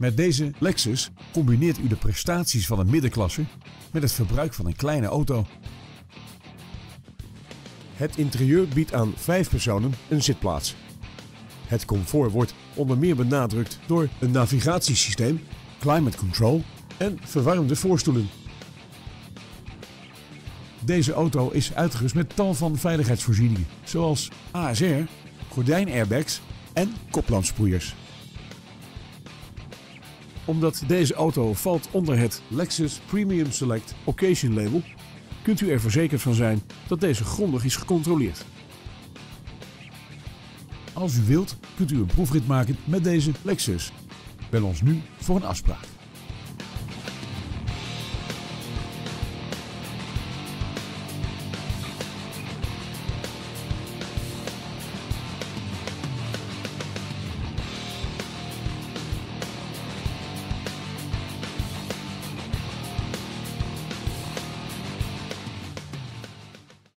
Met deze Lexus combineert u de prestaties van een middenklasse met het verbruik van een kleine auto. Het interieur biedt aan 5 personen een zitplaats. Het comfort wordt onder meer benadrukt door een navigatiesysteem, Climate control. en verwarmde voorstoelen. Deze auto is uitgerust met tal van veiligheidsvoorzieningen, zoals ASR, gordijnairbags en koplampsproeiers. Omdat deze auto valt onder het Lexus Premium Select Occasion label, kunt u er verzekerd van zijn dat deze grondig is gecontroleerd. Als u wilt, kunt u een proefrit maken met deze Lexus. Bel ons nu voor een afspraak.